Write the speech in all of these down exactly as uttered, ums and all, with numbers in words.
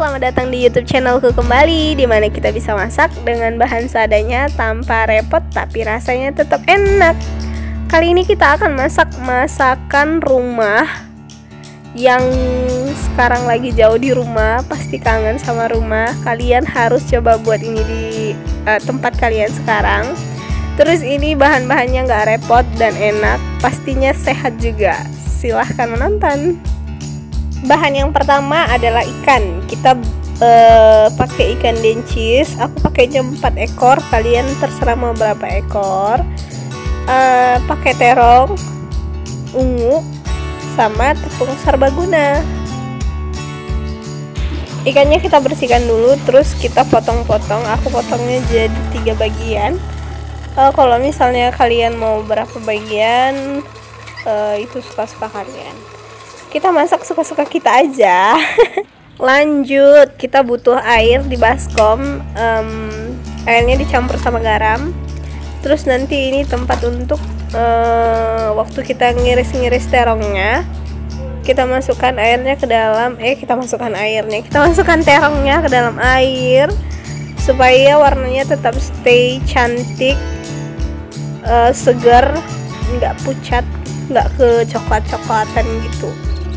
selamat datang di YouTube channelku kembali, dimana kita bisa masak dengan bahan seadanya tanpa repot tapi rasanya tetap enak. Kali ini kita akan masak masakan rumah. Yang sekarang lagi jauh di rumah, pasti kangen sama rumah. Kalian harus coba buat ini di uh, tempat kalian sekarang. Terus ini bahan-bahannya gak repot dan enak, pastinya sehat juga. Silahkan menonton. Bahan yang pertama adalah ikan. Kita uh, pakai ikan dencis. Aku pakainya empat ekor. Kalian terserah mau berapa ekor. Uh, pakai terong, ungu, sama tepung serbaguna. Ikannya kita bersihkan dulu, terus kita potong-potong. Aku potongnya jadi tiga bagian. Uh, kalau misalnya kalian mau berapa bagian, uh, itu suka-suka kalian. Kita masak suka-suka kita aja. Lanjut, kita butuh air di baskom. um, Airnya dicampur sama garam. Terus nanti ini tempat untuk uh, waktu kita ngiris-ngiris terongnya. Kita masukkan airnya ke dalam Eh kita masukkan airnya Kita masukkan terongnya ke dalam air supaya warnanya tetap stay cantik, uh, segar, nggak pucat, nggak ke coklat-coklatan gitu.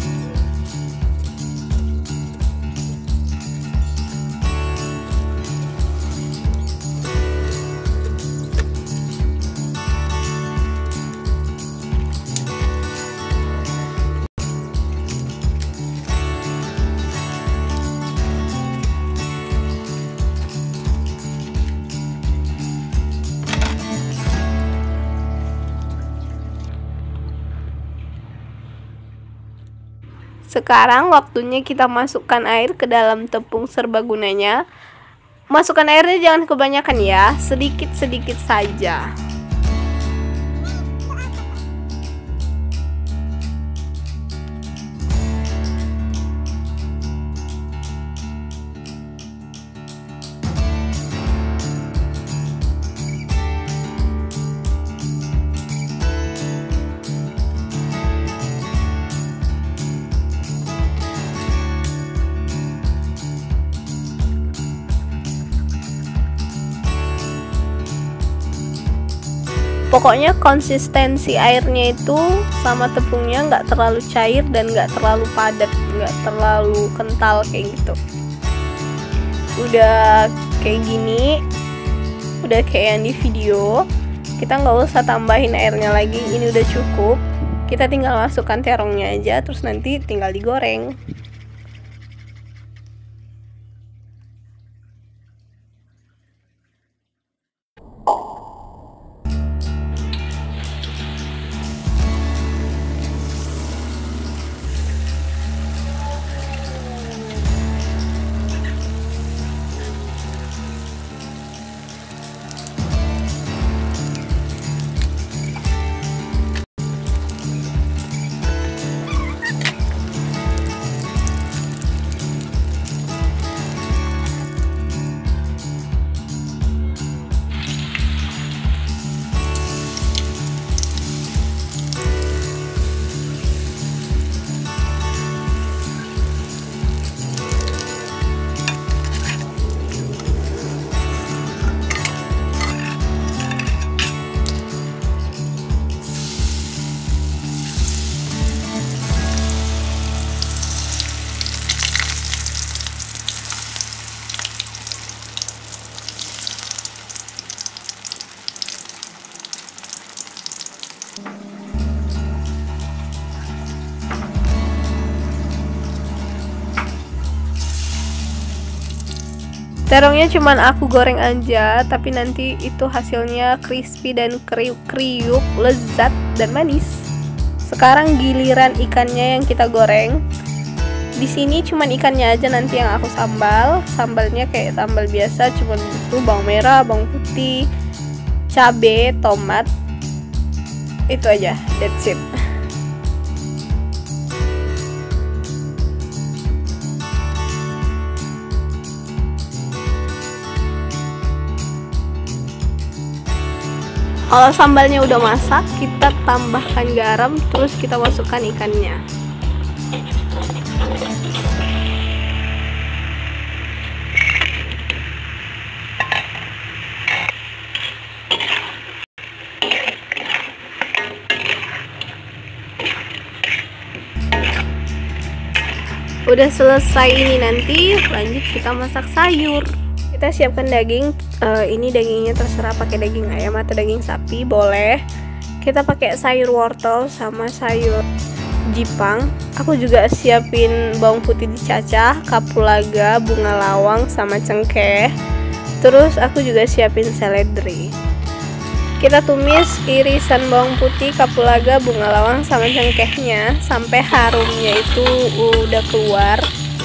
Sekarang waktunya kita masukkan air ke dalam tepung serbagunanya. Masukkan airnya jangan kebanyakan ya, sedikit-sedikit saja. Pokoknya konsistensi airnya itu sama tepungnya nggak terlalu cair dan nggak terlalu padat, nggak terlalu kental kayak gitu. Udah kayak gini, udah kayak yang di video. Kita nggak usah tambahin airnya lagi, ini udah cukup. Kita tinggal masukkan terongnya aja, terus nanti tinggal digoreng. Terongnya cuman aku goreng aja, tapi nanti itu hasilnya crispy dan kriuk-kriuk, lezat dan manis. Sekarang giliran ikannya yang kita goreng. Di sini cuman ikannya aja nanti yang aku sambal. Sambalnya kayak sambal biasa, cuman butuh bawang merah, bawang putih, cabe, tomat. Itu aja, that's it. Kalau sambalnya udah masak, kita tambahkan garam, terus kita masukkan ikannya. Udah selesai ini, nanti lanjut kita masak sayur. Kita siapkan daging. Uh, ini dagingnya terserah pakai daging ayam atau daging sapi, boleh. Kita pakai sayur wortel sama sayur jipang. Aku juga siapin bawang putih dicacah, kapulaga, bunga lawang, sama cengkeh. Terus aku juga siapin seledri. Kita tumis irisan bawang putih, kapulaga, bunga lawang, sama cengkehnya sampai harumnya itu udah keluar.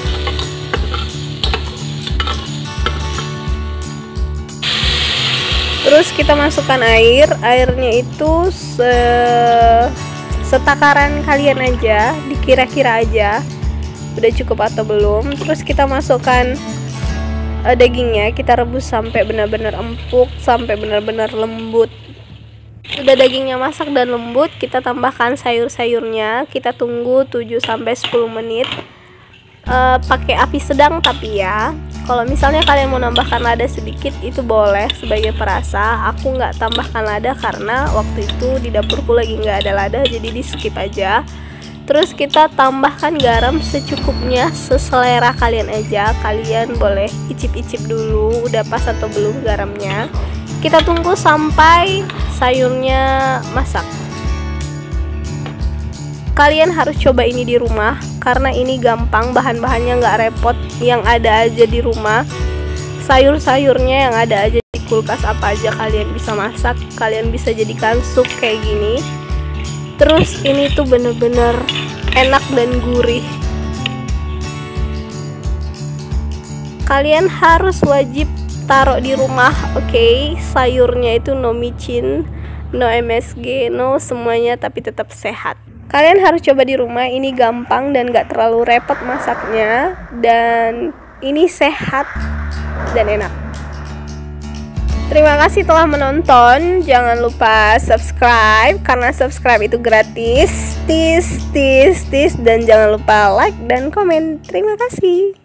Terus kita masukkan air. Airnya itu se setakaran kalian aja, dikira-kira aja udah cukup atau belum. Terus kita masukkan uh, dagingnya, kita rebus sampai benar-benar empuk, sampai benar-benar lembut. Udah dagingnya masak dan lembut, kita tambahkan sayur-sayurnya. Kita tunggu tujuh sampai sepuluh menit. Uh, pakai api sedang tapi ya. Kalau misalnya kalian mau nambahkan lada sedikit itu boleh sebagai perasa. Aku nggak tambahkan lada karena waktu itu di dapurku lagi nggak ada lada, jadi di skip aja. Terus kita tambahkan garam secukupnya, seselera kalian aja. Kalian boleh icip-icip dulu udah pas atau belum garamnya. Kita tunggu sampai sayurnya masak. Kalian harus coba ini di rumah karena ini gampang, bahan-bahannya nggak repot, yang ada aja di rumah. Sayur-sayurnya yang ada aja di kulkas, apa aja kalian bisa masak, kalian bisa jadikan sup kayak gini. Terus ini tuh bener-bener enak dan gurih. Kalian harus wajib taruh di rumah, oke? Okay? Sayurnya itu no micin, no M S G, no semuanya, tapi tetap sehat. Kalian harus coba di rumah, ini gampang dan gak terlalu repot masaknya. Dan ini sehat dan enak. Terima kasih telah menonton. Jangan lupa subscribe, karena subscribe itu gratis. Tis, tis, tis. Dan jangan lupa like dan komen. Terima kasih.